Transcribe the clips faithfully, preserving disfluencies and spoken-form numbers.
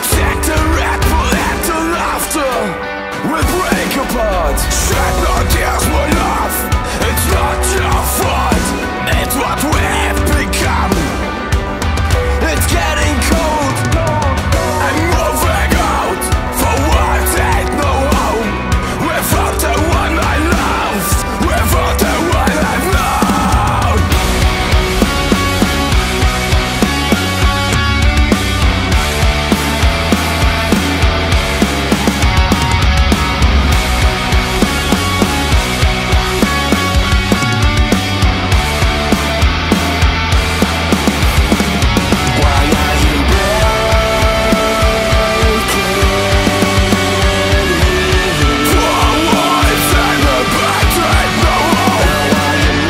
Take the Red Bull and the laughter will break apart. Shed no tears for love, it's not your fault. It's what we've become. It's getting cold. I'm moving out for words ain't no home. Without the one I loved, without the one I've known. Why are you breaking me? For words and a bad ain't no home. Now are you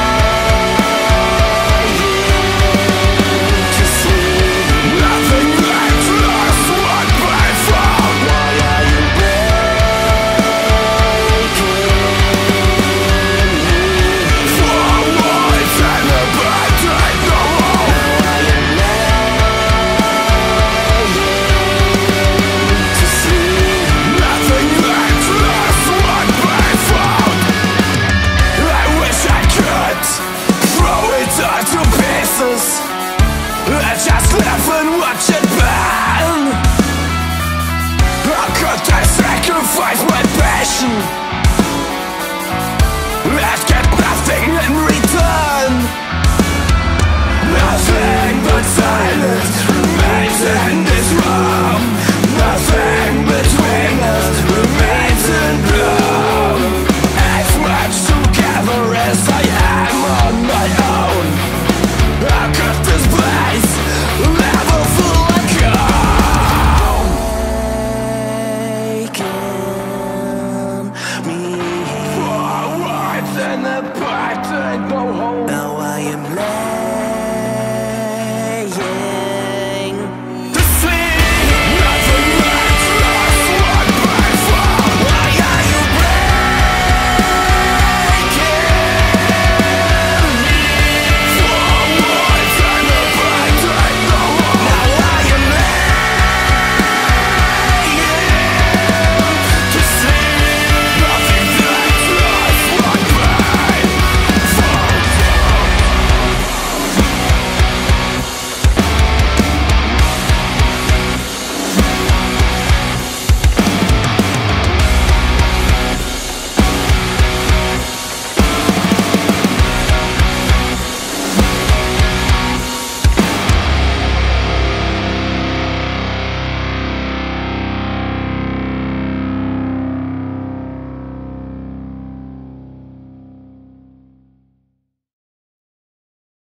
lying to sleep? Nothing left lost what I found. Why are you breaking me? For words and a bad ain't no home. Now are you lying to sleep? Nothing left lost what I found. I wish I could throw it all to pieces and just live and watch it burn. How could I sacrifice my passion